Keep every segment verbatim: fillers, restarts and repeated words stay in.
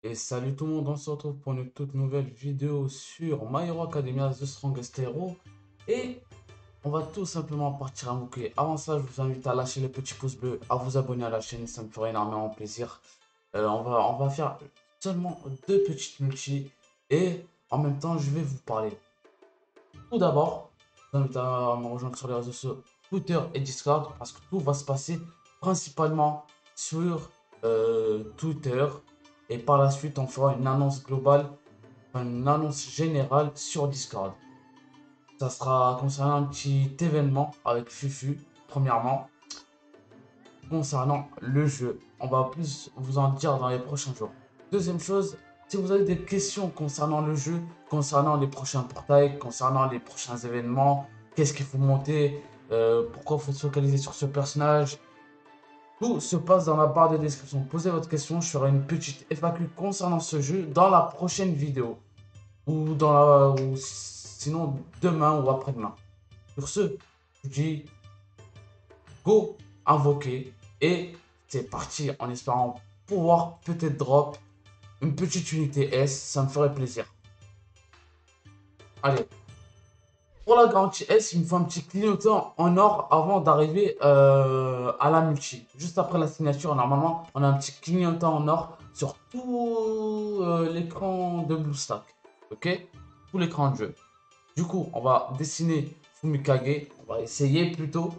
Et salut tout le monde, on se retrouve pour une toute nouvelle vidéo sur My Hero Academia The Strongest Hero. Et on va tout simplement partir à boucler. Avant ça, je vous invite à lâcher le petit pouce bleu, à vous abonner à la chaîne, ça me ferait énormément plaisir. Euh, on va, on va faire seulement deux petites multis et en même temps, je vais vous parler. Tout d'abord, je vous invite à me rejoindre sur les réseaux sociaux Twitter et Discord parce que tout va se passer principalement sur euh, Twitter. Et par la suite, on fera une annonce globale, une annonce générale sur Discord. Ça sera concernant un petit événement avec Fufu, premièrement. Concernant le jeu, on va plus vous en dire dans les prochains jours. Deuxième chose, si vous avez des questions concernant le jeu, concernant les prochains portails, concernant les prochains événements, qu'est-ce qu'il faut monter, euh, pourquoi il faut se focaliser sur ce personnage, tout se passe dans la barre de description. Posez votre question, je ferai une petite F A Q concernant ce jeu dans la prochaine vidéo. Ou, dans la, ou sinon demain ou après-demain. Sur ce, je vous dis go invoquer et c'est parti en espérant pouvoir peut-être drop une petite unité S, ça me ferait plaisir. Allez, pour la garantie S, il me faut un petit clignotant en or avant d'arriver euh, à la multi. Juste après la signature, normalement, on a un petit clignotant en or sur tout euh, l'écran de BlueStack. Ok? Tout l'écran de jeu. Du coup, on va dessiner Fumikage. On va essayer plutôt.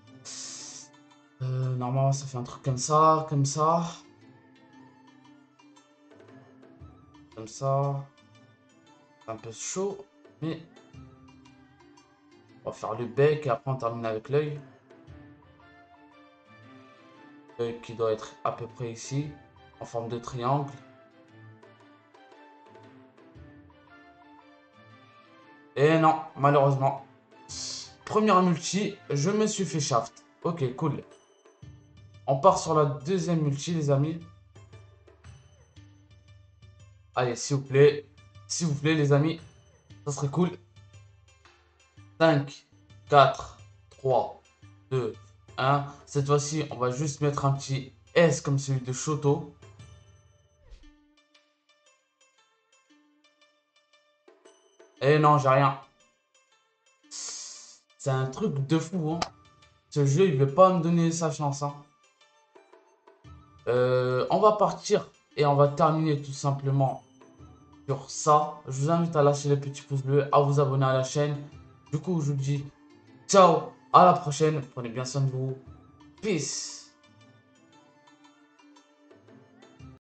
Euh, normalement, ça fait un truc comme ça, comme ça, comme ça. C'est un peu chaud, mais on va faire le bec et après on termine avec l'œil. L'œil qui doit être à peu près ici, en forme de triangle. Et non, malheureusement. Première multi, je me suis fait shaft. Ok, cool. On part sur la deuxième multi, les amis. Allez, s'il vous plaît. S'il vous plaît, les amis. Ça serait cool. cinq, quatre, trois, deux, un. Cette fois-ci, on va juste mettre un petit S comme celui de Shoto. Et non, j'ai rien. C'est un truc de fou, hein. Ce jeu, il veut pas me donner sa chance, hein. Euh, on va partir et on va terminer tout simplement sur ça. Je vous invite à lâcher le petit pouce bleu, à vous abonner à la chaîne. Du coup, je vous dis ciao, à la prochaine. Prenez bien soin de vous. Peace.